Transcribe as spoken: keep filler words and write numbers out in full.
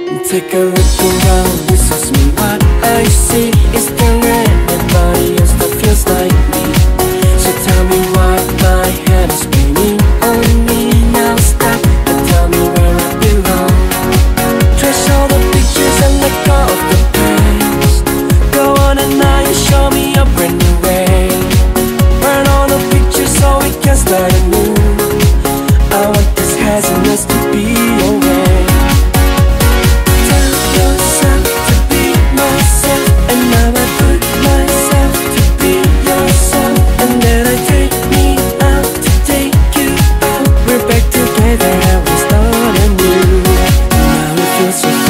Take a look around, this is me. What I see is there anybody else that feels like me? So tell me why my head is spinning on me. Now stop and tell me where I belong. Trash all the pictures and let go of the past. Go on and now you show me a brand new way. Burn all the pictures so we can start anew. I want this happiness to be your way. So